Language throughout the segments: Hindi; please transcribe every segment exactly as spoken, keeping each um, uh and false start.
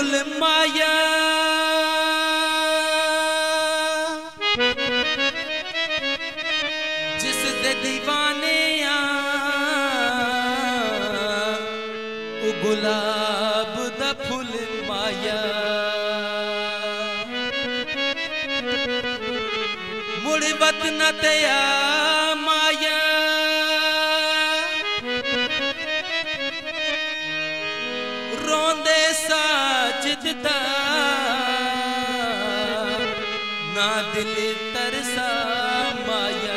फुल माया जिस दे दीवाने आ ओ गुलाब दा फुल माया मुड़ वतना तया माया रोंदे साजिद दा ना दिल तरसा माया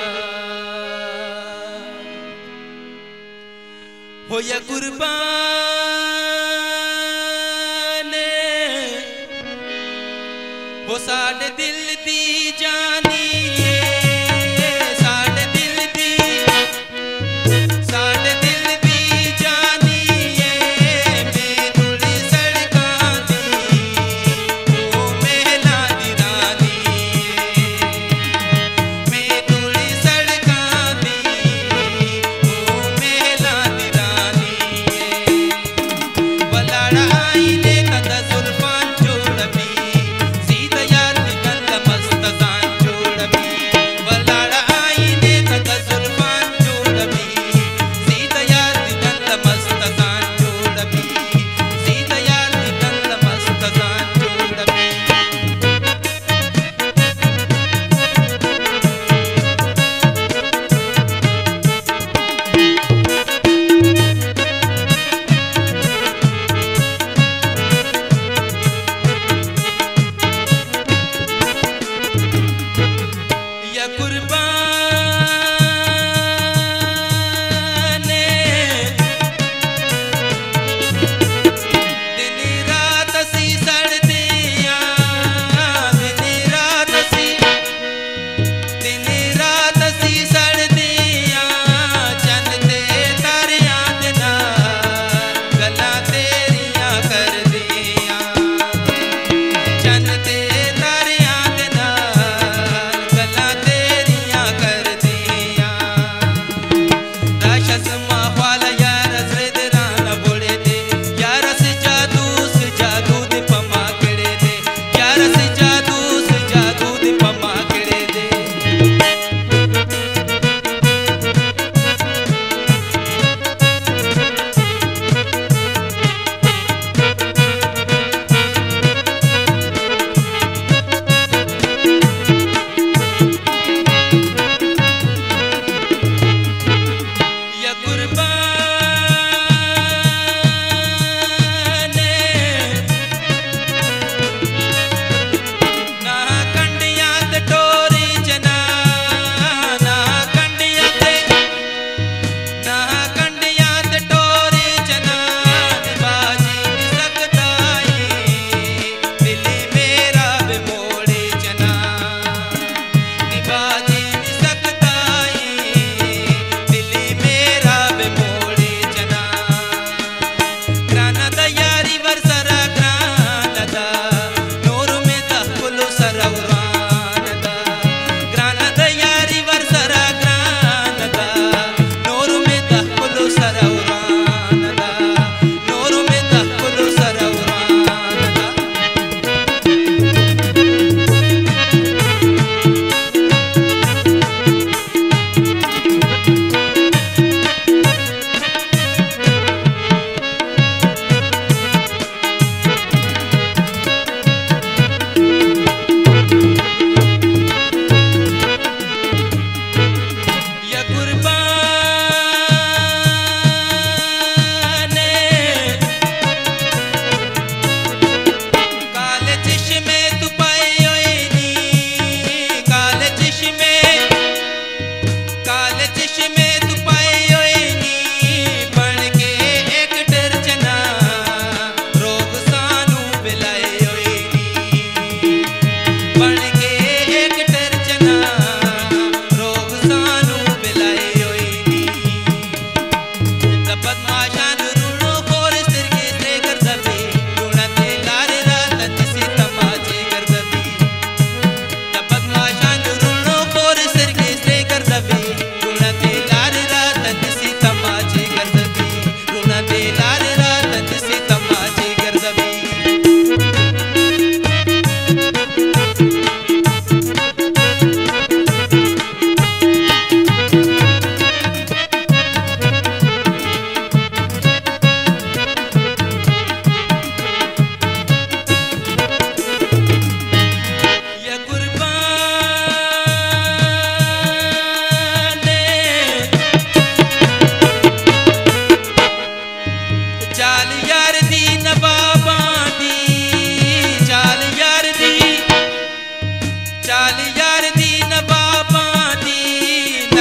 होया कुर्बान हो साडे दिल दी जानी सीधा यार निकल मस्त जान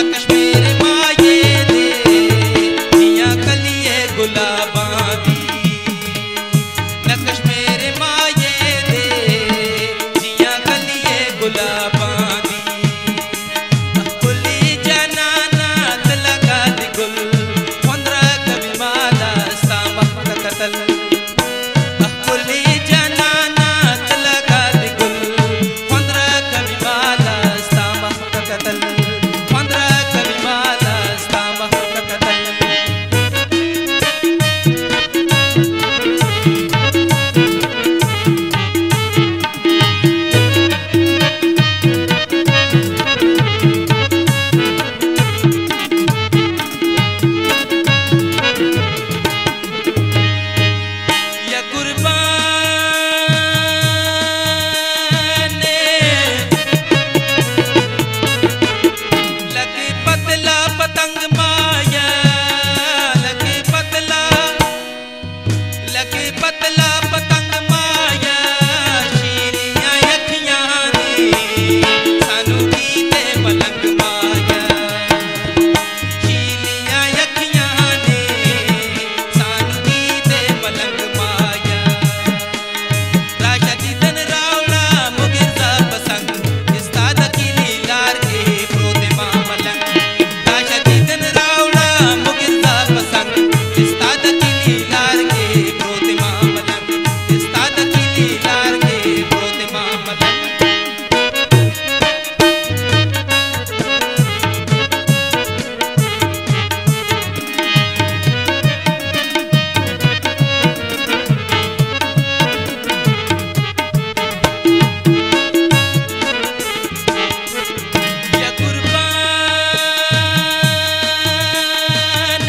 नक्श मेरे माये दे जियां कलिए गुलाबां दी नक्श मेरे माये दे जियां कलिए गुलाबां दी कुली जनाना तलका दी गुल पंद्रा कभी माला सामा कतल कुली जनाना तलका दी गुल पंद्रा कभी माला सामा कतल पंद्रा कभी माला सामा कतल या कुर्बान लगे पतला पतंग माया लगे पतला लगे पतला पतंग माया शीरियां अखियां दी सानू कीते मलंग माया शीरियां अखियां ने सानू कीते मलंग माया राशा दीदन रावला मुगिरदा पसंग इस्ताद अकीली लार के प्रोते मामलंग राशा दीदन रावला मुगिरदा पसंग इस्ताद अकीली लार के प्रोते मामलंग इस्ताद अकीली लार के प्रोते मामलंग या कुर्बान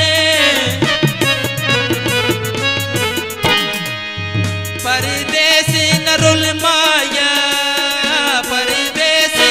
परदेस न रुल माया परदेस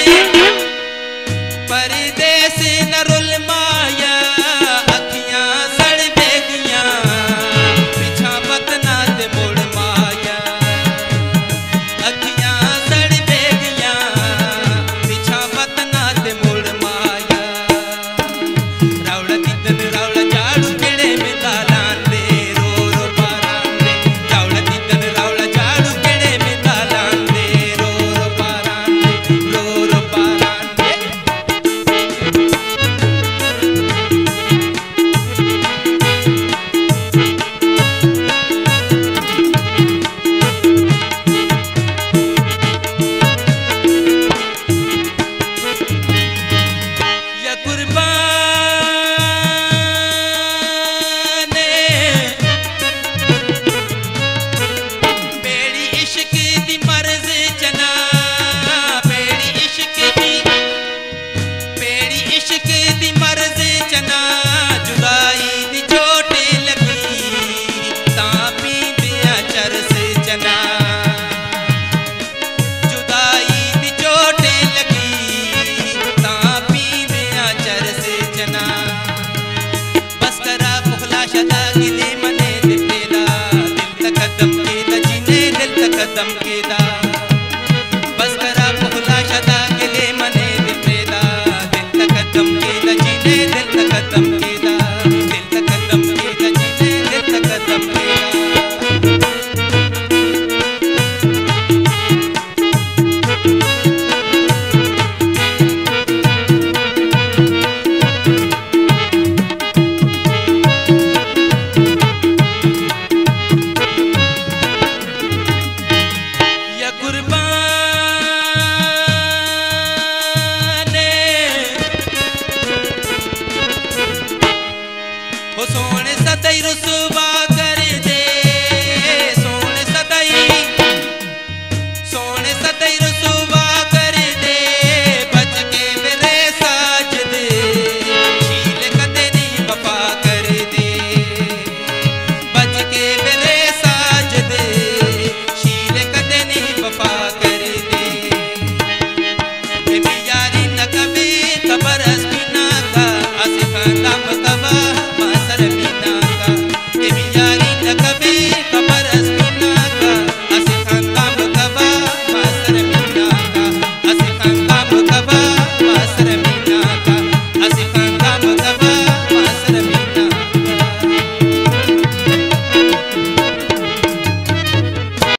परदेस न रुल माया अखियां सड़ बेगियां पिछा पतना ते मोड़ माया अखियां सड़ बेगियां पिछा पतना ते मोड़ माया रावला दीदन रावला झाड़ू केड़े में दालान दे रो रो पारान दे रावला दीदन रावला झाड़ू केड़े में दालान दे रो रो पारान दे रो रो पारान दे या कुर्बान बेड़ी इश्क दी मर्ज जना बेड़ी इश्क दी बेड़ी इश्क दी मर्ज जना जुदाई दी चोट लगी तां पींदियां चरस जना जुदाई दी चोट लगी तां पींदियां चरस जना बस करा पुखला शदा गिले मने दिपेदा दिल तकदम केदा जिने दिल तकदम केदा बस करा पुखला शदा गिले मने दिपेदा दिल तकदम केदा जिने दिल तकदम केदा दिल तकदम केदा जिने दिल तकदम केदा या कुर्बान हो सोने सदै रुसवा